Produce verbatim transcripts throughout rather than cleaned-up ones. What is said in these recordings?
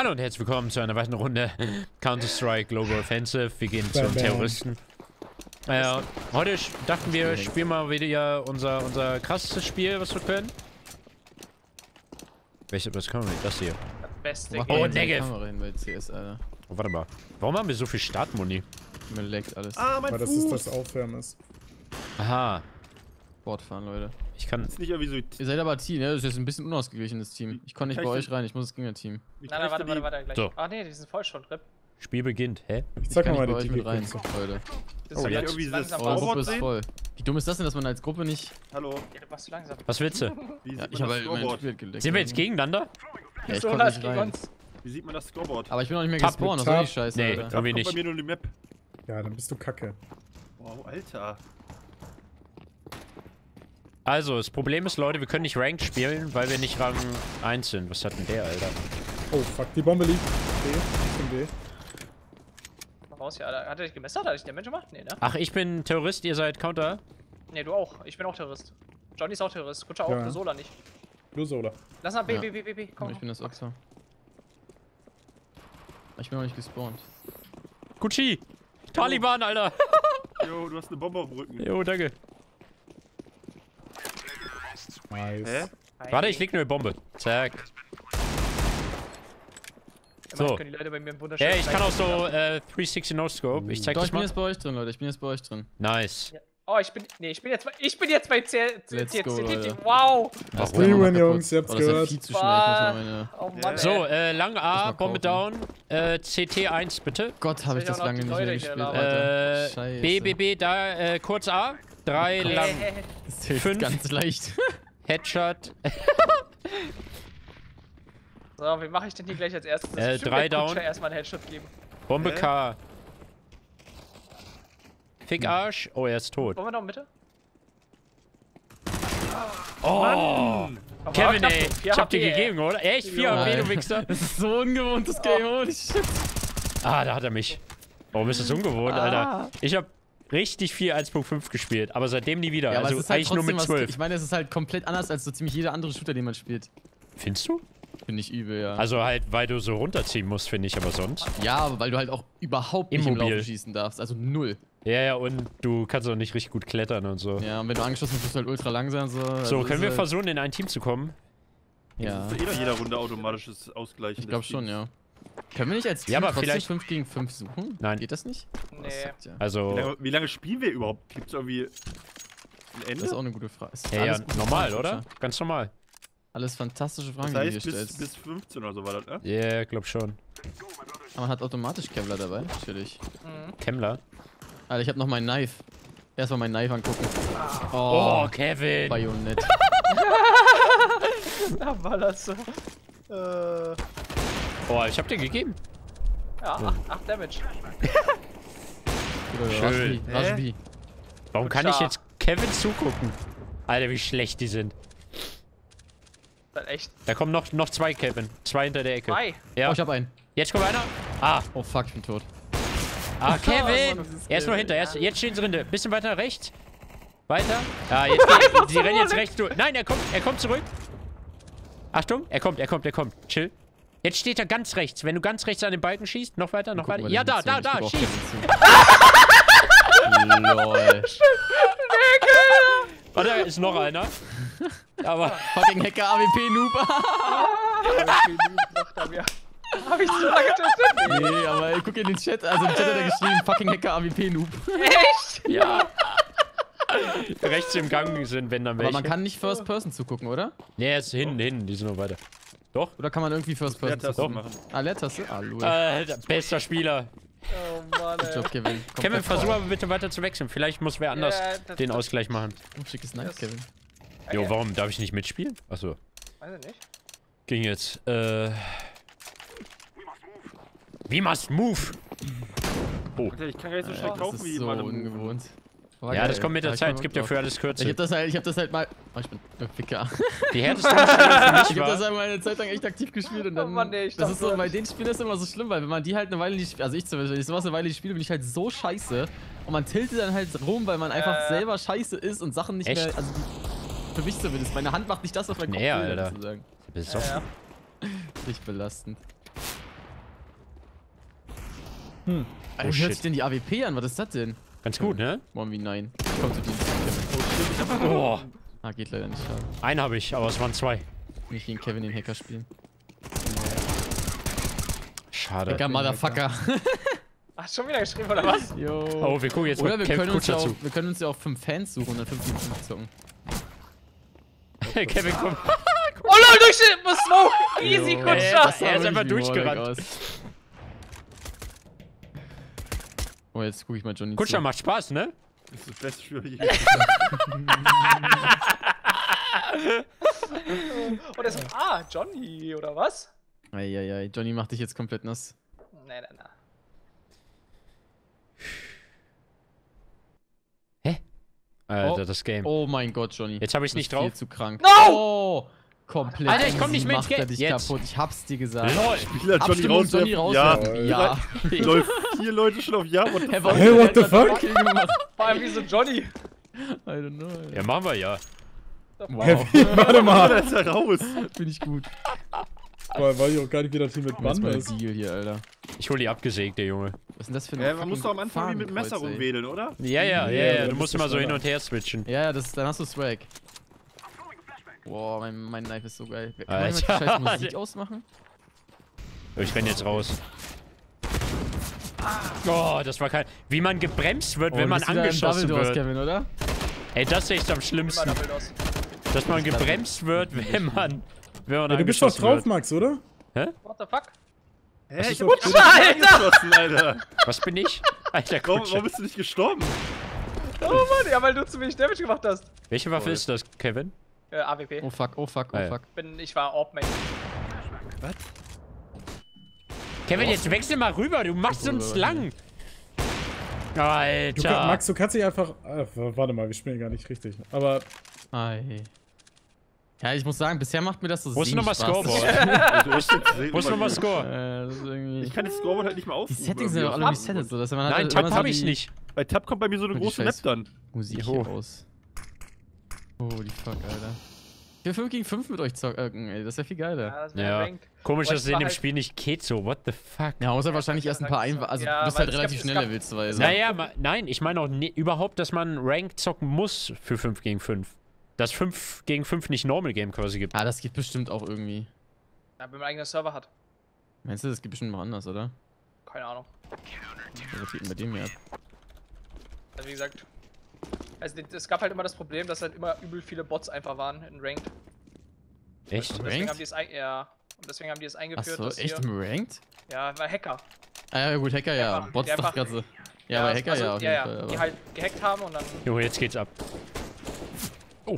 Hallo und herzlich willkommen zu einer weiteren Runde Counter-Strike Global Offensive. Wir gehen zum Terroristen. Äh, heute dachten wir, spielen mal wieder unser, unser krassestes Spiel, was wir können. Welches, was können wir mit das hier? Das beste Oh, Game. negative. C S, Alter. Oh, warte mal. Warum haben wir so viel Startmuni? Mir leckt alles. Ah, mein Weil das Fuß. ist das Aufwärmen ist. Aha. Bord fahren, Leute. Ich kann... Das ist nicht irgendwie so... Ihr seid aber Team, ne? Das ist jetzt ein bisschen unausgeglichenes Team. Ich konnte nicht Kann bei ich euch rein, ich muss ins Gegner-Team. Wie Nein, nein, warte, die- warte, warte, gleich. So. Ah, nee, die sind voll schon, Rip. Spiel beginnt. Hä? Ich Ich zeig kann mal nicht bei mal die euch mit rein, Ticketgrenze. Leute. Das Oh, ist jetzt. Irgendwie dieses langsam Eure Scoreboard Gruppe ist sehen? voll. Wie dumm ist das denn, dass man als Gruppe nicht... Hallo, Ja, du machst zu langsam. Was willst du? wie Ja, sieht ich man habe das halt mein Scoreboard? Spiel geleckt. Sind wir jetzt gegeneinander? Ja, ich so konnte leicht nicht gegen rein. uns. Wie sieht man das Scoreboard? Aber ich bin noch nicht mehr Tab gespawnt, mit was soll Tab. die Scheiße, Nee. Alter. Da irgendwie kommt bei nicht. mir nur die Map. Ja, dann bist du kacke. Wow, Alter. Also, das Problem ist, Leute, wir können nicht Ranked spielen, weil wir nicht Rang eins sind. Was hat denn der, Alter? Oh, fuck, die Bombe liegt. D, Richtung D. Mal raus hier, Alter. Hat er dich gemessert? Hat er dich Damage gemacht? Nee, ne? Ach, ich bin Terrorist, ihr seid Counter? Nee, du auch. Ich bin auch Terrorist. Johnny ist auch Terrorist. Kutscher auch, Ja. nur Sola nicht. Nur Sola. Lass mal B, Ja. B, B, B, B. Komm. Ich bin das Opfer. Ich bin noch nicht gespawnt. Gucci! Taliban, Alter! Jo, du hast eine Bombe auf dem Rücken. Jo, danke. Nice. Hä? Warte, ich leg nur eine Bombe. Zack. So. So. Können die Leute bei mir wunderschön Ja, ich kann auch so zeigen. äh, dreihundertsechzig No-Scope. Ich zeig Doch, das ich bin mal. jetzt bei euch drin, Leute. Ich bin jetzt bei euch drin. Nice. Ja. Oh, ich bin. Nee, ich bin jetzt bei. Ich bin jetzt bei C. Let's C- go, C- Leute. Wow! Das Free kann man win, mal Jungs, kaputt. ihr habt's Oh, das ist ja gehört. viel zu schnell. Ich muss mal meine... Oh Mann, So, ey. äh, lang A, mal Bombe down. Äh, C T eins bitte. Gott, habe ich Soll ich das auch noch lange die nicht mehr Leute hier gespielt, labern? Alter. Äh, Scheiße. B, B, B, da, äh, kurz A. Drei, lang. Das hilft fünf. ganz leicht. Headshot. So, wie mache ich denn hier gleich als erstes? Äh, Bestimmt drei der Kutscher down. erstmal einen Headshot geben. Bombe Hä? K. Fick Arsch. Oh, er ist tot. Wollen wir noch Mitte? Oh! Aber Kevin, knapp, ey. vier Ich hab dir H P, ey. gegeben, oder? Echt? vier Ja. H P, Nein. du Wichser. Das ist so ungewohnt, das Game. Holy shit. Ah, da hat er mich. Warum ist das ungewohnt, Ah. Alter? Ich hab richtig viel eins Punkt fünf gespielt, aber seitdem nie wieder. Ja, aber also es ist halt eigentlich nur trotzdem mit was, zwölf. ich meine, es ist halt komplett anders als so ziemlich jeder andere Shooter, den man spielt. Findest du? Finde ich übel, ja. Also halt, weil du so runterziehen musst, finde ich, aber sonst. Ja, aber weil du halt auch überhaupt nicht Immobil. im Laufe schießen darfst. Also null. Ja, ja, und du kannst auch nicht richtig gut klettern und so. Ja, und wenn du angeschossen bist, bist du halt ultra langsam. So, So, also können ist wir halt, versuchen, in ein Team zu kommen? Ja, Das ist eh nach jeder Runde automatisches Ausgleichen. ich glaube des schon, Teams. ja. Können wir nicht als Team Ja, aber trotzdem vielleicht- fünf gegen fünf suchen? Nein. Geht das nicht? Nee. Das sagt ja. Wie Also, lange, wie lange spielen wir überhaupt? Gibt es irgendwie ein Ende? Das ist auch eine gute Frage. Ist ja, ja, alles gute normal, Fragen, oder? Kutscher. Ganz normal. Alles fantastische Fragen, das die du heißt, hier bis, stellst. bis fünfzehn oder so war das, ne? Ja, yeah, glaub schon. Aber man hat automatisch Kevlar dabei, natürlich. Mhm. Kemmler. Alter, ich hab noch mein Knife. Erstmal mein Knife angucken. Oh, Oh, Kevin! Bajonett. Da war das so. Äh. Oh, ich hab dir gegeben. Ja, acht, acht Damage. Schön. Rashbi, Rashbi. Warum Gut kann ich schar. jetzt Kevin zugucken? Alter, wie schlecht die sind. Das ist echt. Da kommen noch, noch zwei Kevin. Zwei hinter der Ecke. Zwei. Ja. Oh, ich hab einen. Jetzt kommt einer. Ah, Oh fuck, ich bin tot. ah, Oh Kevin! Mann, das ist Er ist noch Kevin. hinter. Er ist, jetzt stehen sie drin. Bisschen weiter rechts. Weiter. Ah, jetzt geht, sie rennen jetzt rechts durch. Nein, er kommt, er kommt zurück. Achtung, er kommt, er kommt, er kommt. Chill. Jetzt steht er ganz rechts. Wenn du ganz rechts an den Balken schießt, noch weiter, noch Guck weiter. mal, Ja, der da, da, Munition, da, ich schieß. geb auch keine Munition. Lol. Warte, da ist noch einer. Aber Fucking Hacker A W P Noob. Hab ich zu lange getötet? Nee, aber ey, guck in den Chat. Also im Chat hat er geschrieben, fucking Hacker A W P Noob. Echt? ja. Rechts im Gang sind, wenn dann welche. Aber man kann nicht First Person zugucken, oder? Nee, er ist hinten, hinten. Die sind noch weiter. Doch. Oder kann man irgendwie First Person Leertaste zugucken? machen. Ah, Leertaste? Ah, lol. Alter, bester Spieler. Oh Mann, Good ey. Job, Kevin. Kevin, versuch aber bitte weiter zu wechseln. Vielleicht muss wer anders Ja, das- den das- Ausgleich machen. Oh, schickes Knife, Kevin. Jo, warum? Darf ich nicht mitspielen? Achso. Weiß ich nicht. Ging jetzt. Äh. We must move! Alter, ich kann gar nicht so schnell Das kaufen ist wie so jemand. ungewohnt. War Ja, geil. das kommt mit Ja, der ich Zeit. hab Es gibt Bock ja drauf. für alles Ich Kürzel. hab das halt, ich hab das halt mal. Oh, ich bin ein Ficker. Die härteste Umstellung für mich Ich hab das war. halt mal eine Zeit lang echt aktiv gespielt und dann. Oh Mann, nee, ich das dachte, ist so, du bei hast- den Spielen ist immer so schlimm, weil wenn man die halt eine Weile nicht. Also ich zumindest, wenn ich sowas eine Weile nicht spiele, bin ich halt so scheiße. Und man tiltet dann halt rum, weil man einfach Äh. selber scheiße ist und Sachen nicht Echt? mehr. Also die, für mich zumindest. Meine Hand macht nicht das, was mein Kopf Nee, will, Alter. sozusagen. Besoffen. Ja, Nicht belastend. Hm. Alter, Oh, wie hört shit. sich denn die A W P an? Was ist das denn? Ganz gut, ne? Mommy, nein. Komm zu dir. Oh, Ah, geht leider nicht. Schade. einen habe ich, aber es waren zwei. Nicht gegen Kevin den Hacker spielen. Schade. Hacker, Motherfucker. Ach, schon wieder geschrieben, oder was? Jo. Oh, wir gucken jetzt Oder mal wir Kev können, uns ja Kutscher auch, zu. wir können uns ja auch fünf Fans suchen und dann fünf gegen fünf zocken. Kevin, komm. Oh lol, durch den Smoke! Easy, Jo. Äh, Kutscher! er ist einfach Wie durchgerannt. Warwick aus. Oh, jetzt guck ich mal Johnny Kutscher zu. macht Spaß, ne? Das ist das beste Spiel je. Oh, der ist Ah, Johnny, oder was? Eieiei, Johnny macht dich jetzt komplett nass. Nee, nee, nee. Alter, Oh. das Game. Oh mein Gott, Johnny. Jetzt habe ich's Du bist nicht drauf. Viel zu krank. No! Oh, komplett. Alter, ich komm easy nicht mehr ins macht er Game. dich Jetzt. kaputt. Ich hab's dir gesagt. LOL. Spieler Johnny Abstimmung, rauswerfen. Johnny Ja, rauswerfen. Ja. läuft vier Leute schon auf Ja. What the Hey, fuck? Hey, what the fuck? Vor allem wie so Johnny. I don't know. Alter. Ja, machen wir ja. Wow. Hey, warte mal. Da ist er raus. Bin ich gut. Boah, weiß ich auch gar nicht, wie das Team mit Jetzt Bann mal ist. Deal hier, Alter. Ich hol die abgesägte, Junge. Was ist denn das für ein Ja, man muss doch am Anfang wie mit dem Messer Fahnenkreuz, ey? rumwedeln, oder? Ja, ja, ja, Ja, ja. dann Du musst bist du immer so hin schneller. und her switchen. Ja, ja, das, dann hast du Swag. Boah, mein, mein Knife ist so geil. Kann man Alter. die scheiß Musik ausmachen? Ich renn jetzt raus. Oh, das war kein... Wie man gebremst wird, wenn Oh, man bist wieder im angeschossen Double Doors, wird. Kevin, oder? Ey, das ist echt am Immer schlimmsten. Double Doors. Dass man gebremst wird, wenn man... Wenn man Ja, du bist doch angeschossen drauf, wird. Max, oder? What the fuck? Hä, ist ich doch hab gut. dich angeschossen, Alter. Was bin ich? Alter, Warum, Kutscher. warum bist du nicht gestorben? Oh Mann, ja, weil du zu wenig Damage gemacht hast. Welche Waffe Voll. ist das, Kevin? Äh, A W P. Oh fuck, oh fuck, oh Ah, ja. fuck. Bin, ich war Orb-Main. Kevin, jetzt wechsel mal rüber, du machst uns lang. Du kann, Alter. Max, du kannst dich einfach. Äh, warte mal, wir spielen gar nicht richtig. Aber Ei. Ja, ich muss sagen, bisher macht mir das so Wo ist nochmal Spaß. Scoreboard? Du hast jetzt sehen, Wo ist aber- nochmal Score? Äh, das ist irgendwie... Ich kann das Scoreboard halt nicht mehr Die aufrufen. Settings sind irgendwie doch alle auf nicht Tab. settet, so dass man halt Nein, immer Tab so habe die ich nicht. Bei Tab kommt bei mir so eine Und die große Scheiß- Map dann. Musik Jo. hier raus. Holy fuck, Alter. Ich will fünf gegen fünf mit euch zocken, ey. Das ist ja viel geiler. Ja, das wäre Ja. Rank. Komisch, Aber dass ich es in war dem halt- Spiel nicht geht so. What the fuck? Ja, außer Ja, wahrscheinlich das erst ein ist paar ja Einwahl. Also, Ja, du bist weil halt es gab- relativ es schnell gab- levelsweise. Naja, ma- nein, ich meine auch ne, überhaupt, dass man Ranked zocken muss für fünf gegen fünf. Dass fünf gegen fünf nicht Normal Game quasi gibt. Ah, das geht bestimmt auch irgendwie. Ja, wenn man einen eigenen Server hat. Meinst du, das geht bestimmt noch anders, oder? Keine Ahnung. Was geht denn bei dem hier ab? Also wie gesagt. Also die- es gab halt immer das Problem, dass halt immer übel viele Bots einfach waren in Ranked. Echt? Und deswegen Ranked? haben die es ein, ja, und deswegen haben die es eingeführt, Achso, dass echt hier, im Ranked? ja, weil Hacker. Ah ja, gut, Hacker ja. einfach- Bots die doch einfach- gerade so. Ja, bei Hacker also, ja auf ja, jeden ja, Fall. die Aber. halt gehackt haben und dann. Junge, jetzt geht's ab. Oh.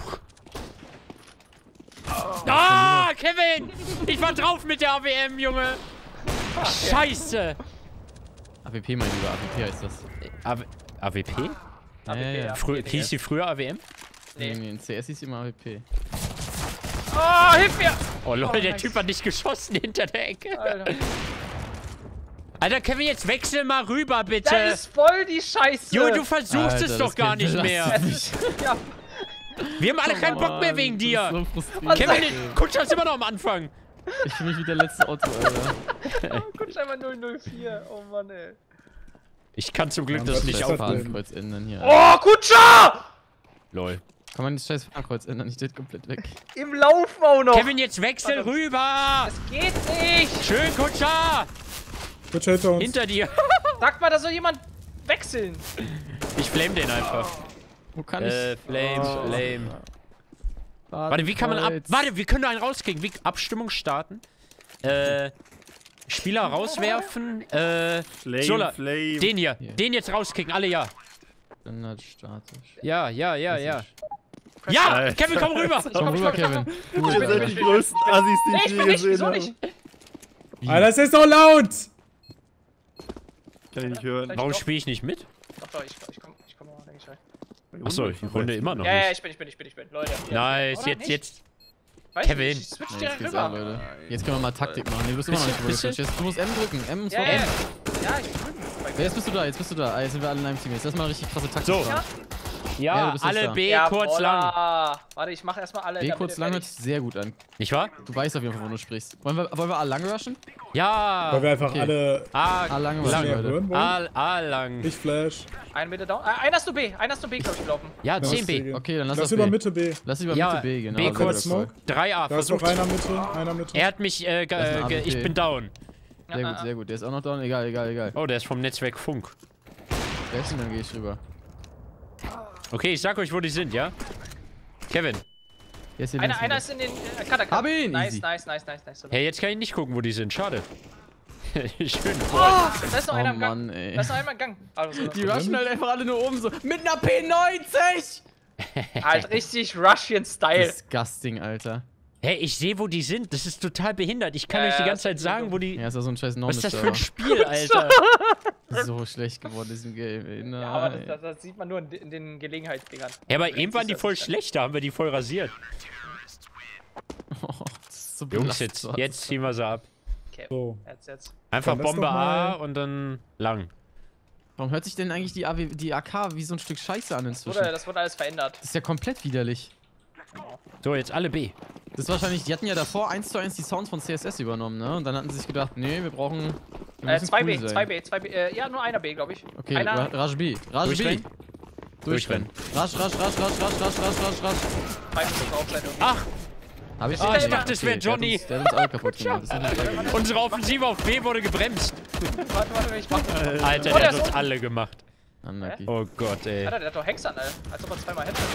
Ah, Kevin! Ich war drauf mit der A W M, Junge! Scheiße! A W P, mein Lieber, A W P heißt das. A W A W P? Ja, ja, ja. Frü hieß die früher A W M? Nee, nee, in C S ist immer A W P. Oh, hilf mir! Oh lol, Oh, der nice. Typ hat nicht geschossen hinter der Ecke. Alter. Alter, Kevin, jetzt wechsel mal rüber, bitte! Das ist voll die Scheiße! Junge, du versuchst Alter, es das doch gar Kind nicht mehr! belastet Es ist, ja, Wir haben alle keinen Bock mehr wegen dir! So frustrierend. Kevin, den Kutscher ist immer noch am Anfang! Ich fühle mich wie der letzte Otto, Alter. oh, guck einmal null null vier. Oh Mann, ey. Ich kann zum Glück Ja, das was nicht ist auf... das? Fahnenkreuz ändern hier. Oh, Kutscher! Lol. Kann man das scheiß Fahnenkreuz ändern? Ich steht komplett weg. Im Laufen auch noch! Kevin, jetzt wechsel Warte. rüber! Das geht nicht! Schön, Kutscher! Kutscher hinter uns. Hinter dir! Sag mal, da soll jemand wechseln! Ich flame den einfach. Wo kann Äh, ich? Flame, Oh. Flame. Warte, wie kann man ab... Fahnenkreuz. Warte, wir können da einen rauskriegen. Wie... Abstimmung starten. Äh... Spieler rauswerfen. Äh... Flame, Sola, Flame. Den hier. Hier. Den jetzt rauskicken. Alle ja. Standard statisch. Ja, ja, ja, ja. Klassisch. Ja! Alter. Kevin, komm rüber! Komm rüber, Kevin. Ihr seid die größten Assis, die Nee, ich ich je bin nicht, gesehen wieso habe. nicht? Alter, es ist so laut! Kann ich nicht hören. Vielleicht Warum doch. spiele ich nicht mit? Doch, doch, ich, ich komm, ich komm mal, denke ich halt. Achso, die Runde immer noch Ja, ja, nicht. ich bin, ich bin, ich bin, ich bin. Leute. Nice, Oder jetzt, nicht? jetzt. Weiß Kevin. Nicht, ich switch Ja, direkt jetzt geht's an, rüber. Leute. Jetzt können wir mal Taktik machen. Nee, du bist immer noch nicht Bist du- rüber. Jetzt, du musst M drücken. M ist Ja, vor ja, M. ja, ich bin drüben. Ja, jetzt bist du da, jetzt bist du da. Ah, jetzt sind wir alle in einem Team. Jetzt lass mal richtig krasse Taktik So. machen. Ja, Ja, du bist jetzt alle da. B, Ja, kurz lang. Warte, ich mach erstmal alle. B in der kurz Mitte lang hört fertig. sich sehr gut an. Nicht wahr? Du weißt auf jeden Fall, wovon du sprichst. Wollen wir, wollen wir A lang rushen? Ja. Weil wir einfach okay. alle A, A lang bisschen rushen, mehr Leute. hören wollen. A, A lang. Ich Flash. Ein Mitte down. Äh, einer ist nur B. Einer ist nur B, glaube ich, gelaufen. Ja, Lass zehn B. gehen. Okay, dann lass Lass auf über B. Mitte B. Lass lieber Ja, Mitte B, genau. B sehr kurz. guter Call. drei A, Da ist noch versucht. einer Mitte. Einer Mitte. Er hat mich, äh, ge- Das ist ein äh, ge- A B. ich bin down. Sehr Ja, gut, äh, sehr gut. Der ist auch noch down. Egal, egal, egal. Oh, der ist vom Netzwerk Funk. Der ist und dann gehe ich rüber. Okay, ich sag euch, wo die sind, ja? Kevin. Der ist hier Einer, links einer links. ist in den äh, Cutter. Hab ihn, Nice, easy. nice, nice, nice, nice. Hey, jetzt kann ich nicht gucken, wo die sind. Schade. Schön. Oh, da ist noch Oh einer im Gang. Mann, ey. Da ist noch einer im Gang. Also, Die rushen halt einfach alle nur oben so. Mit einer P neunzig! halt richtig Russian-Style. Disgusting, Alter. Hey, ich sehe, wo die sind. Das ist total behindert. Ich kann Ja, euch die ja, ganze das Zeit ist sagen, so wo die... Ja, ist ja so ein scheiß Was ist das für ein Normis Spiel, Alter? So schlecht geworden, diesem Game. Ey, Ja, aber das, nein. das, das sieht man nur in, in den Gelegenheitsdingern. Ja, aber eben waren die voll schlecht. Da haben wir die voll rasiert. Oh, das ist so Jungs, belastend. jetzt, jetzt ziehen wir sie ab. Okay, So. jetzt, jetzt. Einfach Dann lass Bombe doch mal- A und dann lang. Warum hört sich denn eigentlich die, A W, die A K wie so ein Stück Scheiße an Das inzwischen? wurde, das wurde alles verändert. Das ist ja komplett widerlich. So, jetzt alle B. Das ist wahrscheinlich, die hatten ja davor eins zu eins die Sounds von C S S übernommen, ne? Und dann hatten sie sich gedacht, nee, wir brauchen. Wir Äh, müssen zwei cool B, sein. zwei B, zwei B. Äh, ja, nur einer B, glaube ich. Okay, einer. Ra Raj B. Raj B. Durchrennen. Durchrennen. Rasch, rasch, rasch, rasch, rasch, rasch, rasch, rasch, rasch. Zwei müssen drauf sein irgendwie. Ach, Hab ich Ah, ich schon dachte, es wär okay, der hat Johnny. uns- Der hat uns alle kaputt gemacht. Das ist ja nicht unsere Offensive auf B wurde gebremst. Warte, warte, ich mach das. Alter, Oh, der der hat ist uns unten. alle gemacht. unlucky. Oh Gott, ey. Alter, der hat doch Hex an, Alter. Als ob er zweimal hätte.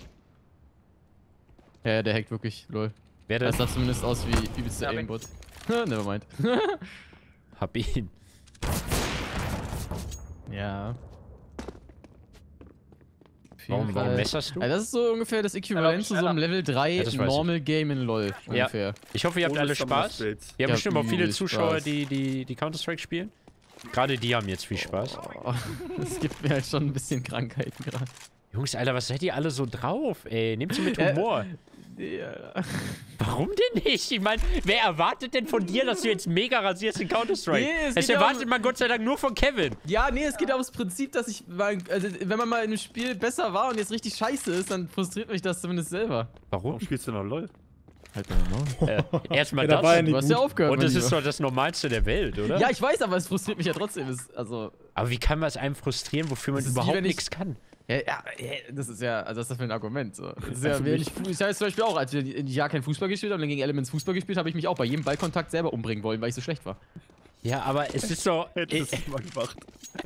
Ja, ja, der hackt wirklich, lol. Wer Das das? sah zumindest aus wie übelste Ja, Aimbot. Nevermind. Hab ihn. Ja. Auf jeden Warum, warum Fall. messerst du? Also das ist so ungefähr das Äquivalent zu so einem Level drei Ja, das weiß ich. Normal Game in LoL. Ja. Ungefähr. Ich hoffe, ihr habt Ohne alle Summer Spaß. Spades. Wir haben Ja, bestimmt auch viele übel Zuschauer, Spaß. die, die, die Counter-Strike spielen. Gerade die haben jetzt viel Spaß. Oh, das gibt mir halt schon ein bisschen Krankheiten gerade. Jungs, Alter, was seid ihr alle so drauf, ey? Nehmt sie mit Äh, Humor. Ja. Warum denn nicht? Ich meine, wer erwartet denn von dir, dass du jetzt mega rasierst in Counter-Strike? Nee, es das geht ja erwartet um- man Gott sei Dank nur von Kevin. Ja, nee, es geht ums Prinzip, dass ich, mal, also wenn man mal in einem Spiel besser war und jetzt richtig scheiße ist, dann frustriert mich das zumindest selber. Warum? Warum spielst du noch LOL? Halt mal Äh, Erstmal Ja, da war das. ja nicht Du hast ja gut. aufgehört, Und das mein ist Lieber. doch das Normalste der Welt, oder? Ja, ich weiß, aber es frustriert mich ja trotzdem. Es, also, Aber wie kann man es einem frustrieren, wofür man Das ist wie überhaupt wenn ich- nichts kann? ja, ja, ja, das ist ja, also was ist das für ein Argument? So. Das ist ja, wenn ich, ich heißt zum Beispiel auch, als wir ein Jahr kein Fußball gespielt haben und dann gegen Elements Fußball gespielt, habe ich mich auch bei jedem Ballkontakt selber umbringen wollen, weil ich so schlecht war. Ja, aber es ist so. Hättest du es mal gemacht.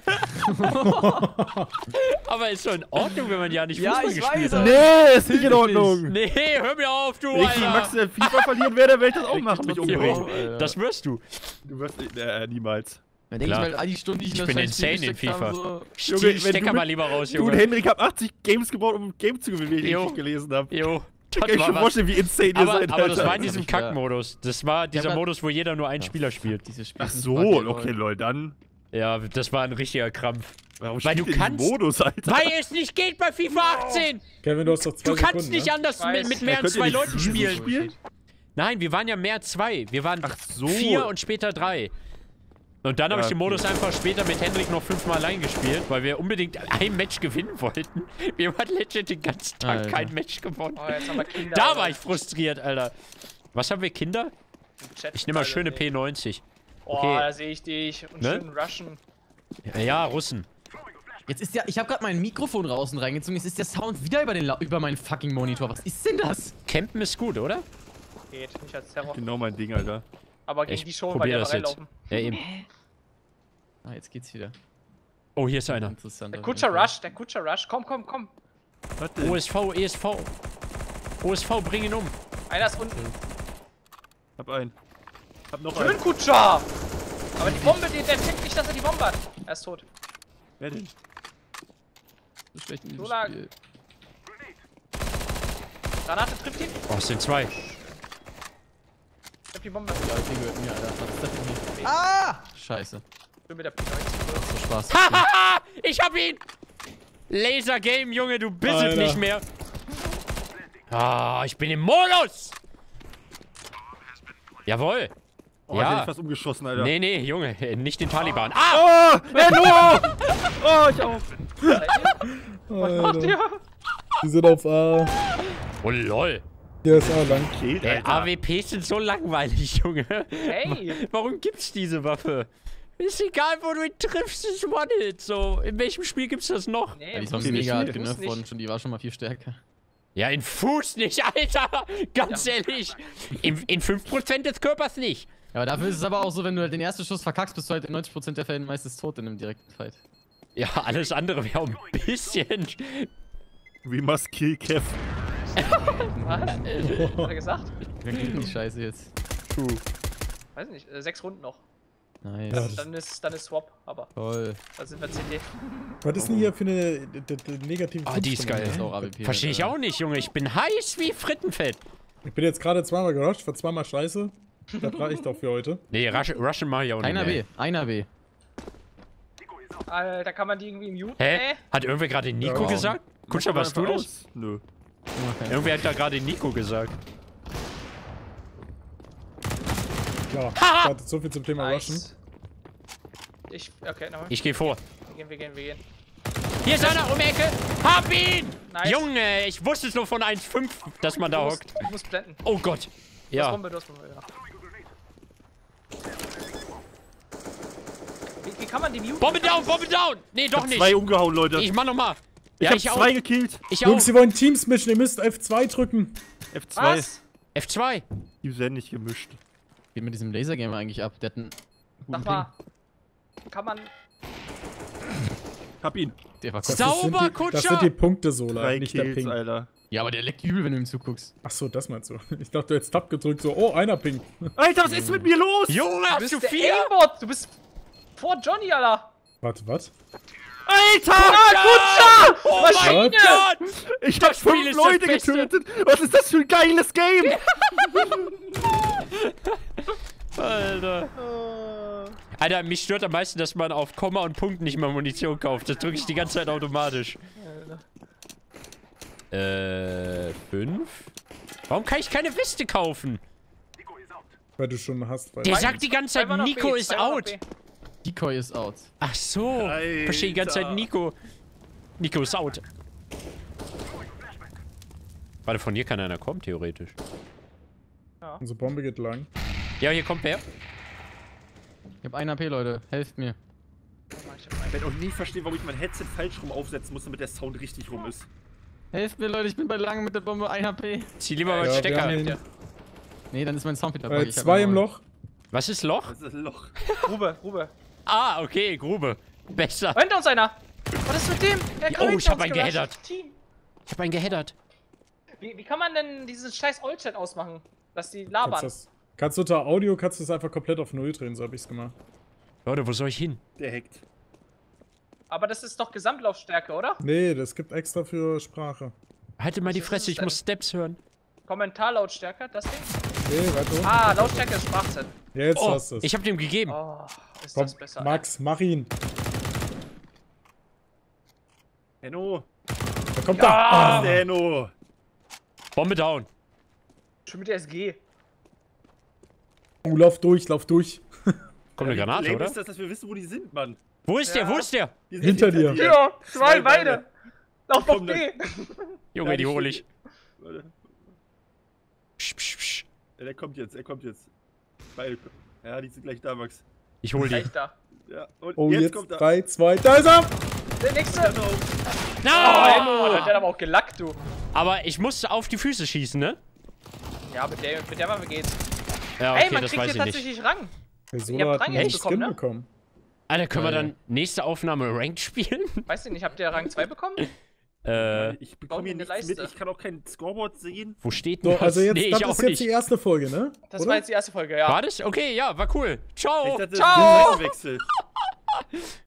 aber ist doch in Ordnung, wenn man ja nicht Ja, Fußball ich gespielt weiß, hat. Nee, ist nicht in Hilf Ordnung. Nee, hör mir auf, du, Wenn ich gegen Max Alter. in der FIFA verlieren werde, werde ich das auch machen, mich trotzdem umbringen. auf, Alter. Das wirst du. Du wirst äh, niemals. Dann denke ich Klar. mal, all die Stunden, die ich, Ich in bin das Scheiß insane in Spiel gesteckt FIFA. habe, so, Junge, Steck, wenn stecker du mal mit- lieber raus, Du und Junge. Henrik haben achtzig Games gebraucht, um ein Game zu gewinnen, wie ich Jo. richtig gelesen habe. Jo. Ich Das kann mir war schon was. vorstellen, wie insane ihr Aber, seid, aber das Alter. war in diesem Ja. Kackmodus. Das war dieser grad- Modus, wo jeder nur einen Spieler spielt. Diese Spiele Ach sind so, fucking okay, lol. lol, dann. Ja, das war ein richtiger Krampf. Warum Weil du spielt ihr diesen kannst- Modus, Alter? Weil es nicht geht bei FIFA achtzehn! Kevin, du hast doch zwei Du kannst Sekunden, nicht ne? anders Weiß. mit, mit Ja, mehr als könnt ihr zwei nicht Leuten physisch spielen. spielen? Nein, wir waren ja mehr zwei. Wir waren Ach so. vier und später drei. Und dann habe Ja, ich den okay. Modus einfach später mit Hendrik noch fünfmal allein gespielt, weil wir unbedingt ein Match gewinnen wollten. Wir haben legit den ganzen Tag Alter. kein Match gewonnen. Oh, jetzt haben wir Kinder. Da Alter. war ich frustriert, Alter. Was haben wir, Kinder? Im Chat Ich nehme mal alle schöne sehen. P neunzig. Oh, Okay. da sehe ich dich. Und Ne? schön rushen. Ja, ja, Russen. Jetzt ist ja, ich habe gerade mein Mikrofon raus und reingezogen, jetzt ist der Sound wieder über, den La über meinen fucking Monitor. Was ist denn das? Campen ist gut, oder? Geht, nicht als Terror. Genau mein Ding, Alter. Aber gegen Ich die schon, weil die probier aber das jetzt. reinlaufen. Ja, eben. Ah, jetzt geht's wieder. Oh, hier ist einer. Interessant. Der auf Kutscher jeden Fall. Rush, der Kutscher Rush. Komm, komm, komm. Was denn? O S V, E S V. O S V, bring ihn um. Einer ist unten. Hab einen. Hab noch Schön, einen. Kutscher! Aber die Bombe, die, der checkt nicht, dass er die Bombe hat. Er ist tot. Wer denn? So schlecht in So diesem lag- Spiel. Granate trifft ihn. Oh, es sind zwei. Ich hab die Bombe. Ja, okay, gehört mir, Alter. Was ist das denn hier? Ah! Scheiße. Schön mit der P neunzig. So Spaß. Hahaha! Ich hab ihn! Laser Game, Junge, du bist es Alter. nicht mehr. Ah, ich bin im Modus! Jawohl. Oh, ich hätte Ja. dich fast umgeschossen, Alter. Nee, nee, Junge, äh, nicht den Taliban. Ah! Oh, Hello! Oh, ich auch. Seid ihr? Was macht Alter. ihr? Die sind auf A. Oh lol. Hier ist A lang. Killt, Ey, Alter. A W Ps sind so langweilig, Junge. Hey! Warum gibt's diese Waffe? Ist egal, wo du ihn triffst, ist One-Hit. So, in welchem Spiel gibt's das noch? Nee, Ja, die ist muss noch nicht, mega hart muss genervt nicht. worden schon, die war schon mal viel stärker. Ja, in Fuß nicht, Alter. Ganz ehrlich. In, in fünf Prozent des Körpers nicht. Ja, aber dafür ist es aber auch so, wenn du halt den ersten Schuss verkackst, bist du halt in neunzig Prozent der Fälle meistens tot in einem direkten Fight. Ja, alles andere wäre ein bisschen. We must kill Kev. Was? Hat er gesagt? Dann geht die Scheiße jetzt. Weiß nicht, äh, sechs Runden noch. Nice. Ja, das- Dann ist, dann ist Swap, aber Toll. dann sind wir C D. Was ist denn hier für eine d- d- negative Ah, die ist Grundstimmung, geil. Das ist ne? auch A W P. Verstehe ich auch nicht, Junge. Ich bin heiß wie Frittenfett. Ich bin jetzt gerade zweimal gerusht, war zweimal scheiße. Das reicht doch für heute. Nee, Rush, Russian mach ich auch nicht Einer mehr. B, einer B. Alter, kann man die irgendwie muten? Hä? ey? Hat irgendwer gerade Nico Ja. gesagt? Kutscher, warst du das? Nö. Okay. Irgendwer hat da gerade Nico gesagt. Klar. Ha! Warte, so viel zum Thema Rushen. Nice. Ich, okay, nochmal. Ich gehe vor. Wir gehen, wir gehen, wir gehen. Hier ist einer um die Ecke. Hab ihn! Nice. Junge, ich wusste es nur von eins Komma fünf, dass man da Du hockt. musst, du musst blenden. Oh Gott. Du hast Ja. Bombe, du hast Bombe, ja. Wie, wie kann man die muten? Bombe down, Bombe down! Nee, doch nicht. Zwei umgehauen, Leute. Ich mach nochmal. Ich Ja, hab ich auch. zwei gekillt. Ich Jungs, auch. sie wollen Teams mischen, ihr müsst F zwei drücken. F zwei. Was? F zwei. Die werden nicht gemischt. Geht mit diesem Lasergamer eigentlich ab? Der hat einen guten Sag mal. Kann man. Hab ihn. Ping. Der war Das kurz. Sauber, sind die, Kutscher! Das sind die Punkte, Sola, Drei nicht der Kills, Ping. Alter. Ja, aber der leckt übel, wenn du ihm zuguckst. Achso, das meinst du. Ich dachte, du hättest Tab gedrückt, so, oh, einer Ping. Alter, was ist mit mir los? Junge, Du hast bist du der vier? Aimbot! Du bist vor Johnny, Alter! Warte, was? Alter! Kutscher! Oh Maschine! mein Gott! Ich hab Spiel fünf ist das Leute Beste. getötet. Was ist das für ein geiles Game? Alter. Alter, mich stört am meisten, dass man auf Komma und Punkt nicht mehr Munition kauft. Das drücke ich die ganze Zeit automatisch. Äh, fünf? Warum kann ich keine Weste kaufen? Weil du schon hast. Weil Der sagt die ganze Zeit, Zweimal noch Nico B, ist zweimal noch out. B. Decoy ist out. Ach so. Alter. Verstehe die ganze Zeit Nico. Nico ist out. Warte, von hier kann einer kommen, theoretisch. Unsere Bombe geht lang. Ja, hier kommt wer? Ich hab einen A P, Leute. Helft mir. Ich werde auch nie verstehen, warum ich mein Headset falsch rum aufsetzen muss, damit der Sound richtig rum ist. Helft mir, Leute, ich bin bei lang mit der Bombe. ein H P. Zieh lieber mal Ja, den wir Stecker. haben ihn, Nee, dann ist mein Sound wieder äh, Ich hab zwei ihn im neu. Loch. Was ist Loch? Das ist ein Loch. Rube, Rube. Ah, okay, Grube. Besser. Hinter uns einer! Was ist mit dem? Der Ja, kommt oh, ich hinter hab uns einen gerusht. geheadert. Team. Ich hab einen geheadert. Wie, wie kann man denn diesen scheiß All-Chat ausmachen? Dass die Kannst, labern. das, kannst du unter Audio, kannst du das einfach komplett auf Null drehen, so hab ich's gemacht. Leute, wo soll ich hin? Der hackt. Aber das ist doch Gesamtlaufstärke, oder? Nee, das gibt extra für Sprache. Halte mal die Was ist Fresse, das ich denn? muss Steps hören. Kommentarlautstärke, das Ding? Nee, warte. Ah, Lautstärke ist Sprachzeit. Ja, jetzt Oh, hast du es. ich hab dem gegeben. Oh, ist Komm, das besser. Max, mach ihn. Enno. Da kommt da. Ah. Enno. Bombe down. Schon mit der S G. Oh, lauf durch, lauf durch. Kommt eine Granate, Lame oder? ist das, dass wir wissen, wo die sind, Mann. Wo ist der? Ja. Wo ist der? Die sind Hinter dir. Ja, zwei, Zwei beide. Beine. Lauf auf Komm, B. Junge, Ja, die die hole steht- ich. Warte. Psch, psch, psch. Ja, der kommt jetzt, er kommt jetzt. Beide. Ja, die sind gleich da, Max. Ich hol die. Gleich da. Ja, und Oh, jetzt, jetzt kommt er. drei, zwei, da ist er! Der nächste. Enno. Oh, No! der hat aber auch gelackt, du. Aber ich musste auf die Füße schießen, ne? Ja, mit der, mit der Waffe geht's. Ja, Ey, okay, man das kriegt weiß hier ich nicht. tatsächlich Rang. Der Ihr Sola habt hat Rang einen jetzt Skin bekommen, ne? bekommen. Alter, können wir Ja, dann nächste Aufnahme Ranked spielen? Weiß ich nicht, habt ihr Rang zwei bekommen? äh, Ich bekomme hier in der nichts mit, Leiste. ich kann auch kein Scoreboard sehen. wo steht denn So, also jetzt, nee, ich das auch ist jetzt nicht. die erste Folge, ne? Das Oder? war jetzt die erste Folge, ja. War das? Okay, ja, war cool. Ich Ciao. dachte, Ciao. Seitenwechsel.